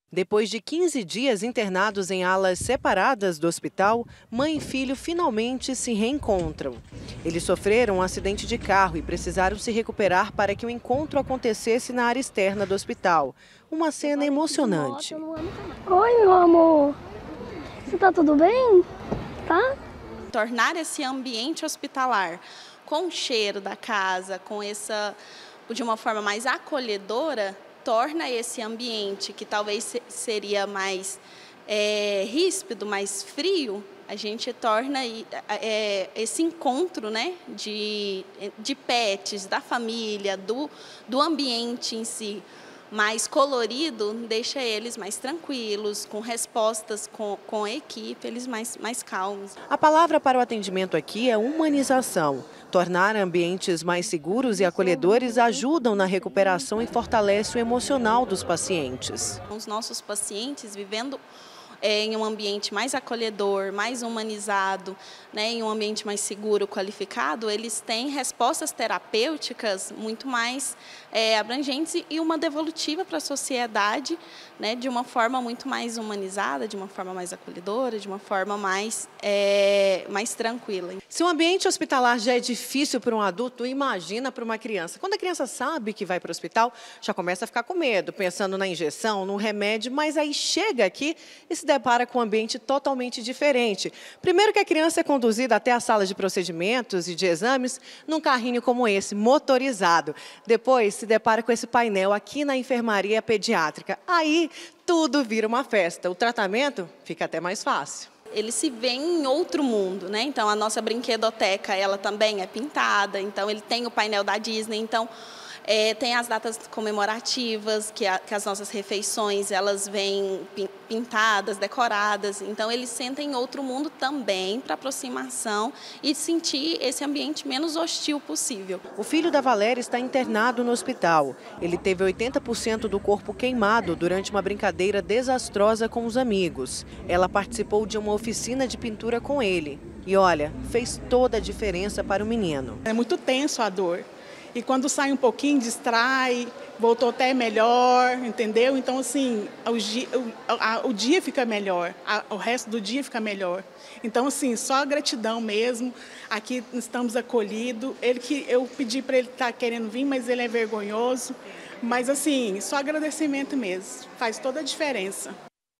Depois de 15 dias internados em alas separadas do hospital, mãe e filho finalmente se reencontram. Eles sofreram um acidente de carro e precisaram se recuperar para que o encontro acontecesse na área externa do hospital. Uma cena emocionante. Oi, meu amor. Você tá tudo bem? Tá? Tornar esse ambiente hospitalar com o cheiro da casa, de uma forma mais acolhedora, torna esse ambiente que talvez seria mais ríspido, mais frio, a gente torna esse encontro, né, de pets, da família, do ambiente em si, mais colorido, deixa eles mais tranquilos, com respostas com a equipe, eles mais calmos. A palavra para o atendimento aqui é humanização. Tornar ambientes mais seguros e acolhedores ajudam na recuperação e fortalece o emocional dos pacientes. Os nossos pacientes vivendo em um ambiente mais acolhedor, mais humanizado, né, em um ambiente mais seguro, qualificado, eles têm respostas terapêuticas muito mais abrangentes e uma devolutiva para a sociedade, né, de uma forma muito mais humanizada, de uma forma mais acolhedora, de uma forma mais tranquila. Se o ambiente hospitalar já é difícil para um adulto, imagina para uma criança. Quando a criança sabe que vai para o hospital, já começa a ficar com medo, pensando na injeção, no remédio, mas aí chega aqui e se depara com um ambiente totalmente diferente. Primeiro que a criança é conduzida até a sala de procedimentos e de exames num carrinho como esse, motorizado. Depois se depara com esse painel aqui na enfermaria pediátrica. Aí tudo vira uma festa. O tratamento fica até mais fácil. Ele se vê em outro mundo, né? Então a nossa brinquedoteca, ela também é pintada, então ele tem o painel da Disney, então tem as datas comemorativas, que as nossas refeições, elas vêm pintadas, decoradas, então eles sentem em outro mundo também para aproximação e sentir esse ambiente menos hostil possível. O filho da Valéria está internado no hospital. Ele teve 80% do corpo queimado durante uma brincadeira desastrosa com os amigos. Ela participou de uma oficina de pintura com ele. E olha, fez toda a diferença para o menino. É muito tenso a dor. E quando sai um pouquinho, distrai, voltou até melhor, entendeu? Então, assim, o dia fica melhor, o resto do dia fica melhor. Então, assim, só gratidão mesmo. Aqui estamos acolhidos. Eu pedi para ele estar querendo vir, mas ele é vergonhoso. Mas, assim, só agradecimento mesmo. Faz toda a diferença.